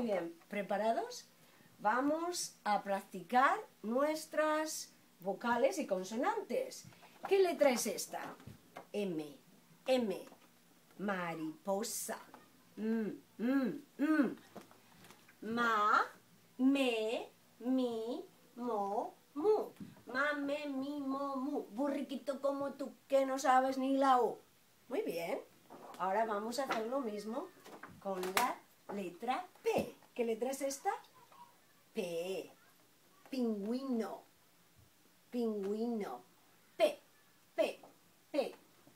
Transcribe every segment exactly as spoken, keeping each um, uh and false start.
bien, ¿preparados? Vamos a practicar nuestras vocales y consonantes. ¿Qué letra es esta? M, M, mariposa. Mm, mm, mm. Ma, me, mi, mo, mu. Ma, me, mi, mo, mu. Burriquito como tú, que no sabes ni la U. Muy bien. Ahora vamos a hacer lo mismo con la letra P. ¿Qué letra es esta? P. Pingüino. Pingüino. P. P. P.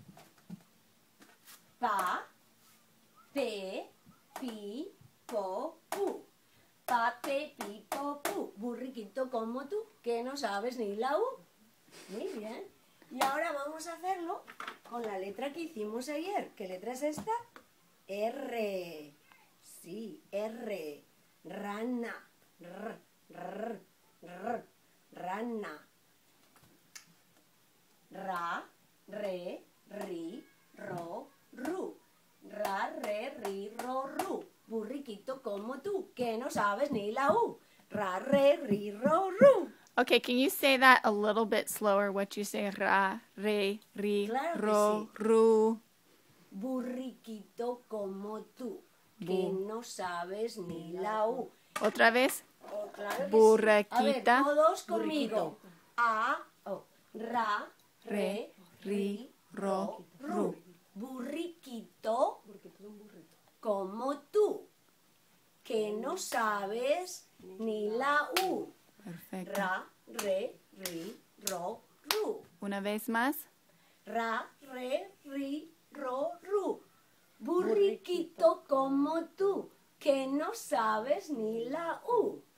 Pa. Pe. Pi. Po. Pu. Pa, pe, pi, po, pu. Burriquito como tú, que no sabes ni la U. Muy bien. Y ahora vamos a hacerlo con la letra que hicimos ayer. ¿Qué letra es esta? R. Sí, R. Rana. R, r, r, rana. Ra, re, ri, ro, ru. Ra, re, ri, ro, ru. Burriquito como tú, que no sabes ni la U. Ra, re, ri, ro, ru. Okay, can you say that a little bit slower? What you say? Ra, re, ri, Claro que ro, sí. ru. Burriquito como tú, que Bu. no sabes ni la U. Otra vez. Oh, claro que sí. Burraquita. A ver, todos conmigo. A, oh, ra, re, ri, ro, ru. Burriquito como tú, que no sabes ni la U. Perfecto. Ra, re, ri, ro, ru. Una vez más. Ra, re, ri, ro, ru. Burriquito como tú, que no sabes ni la U.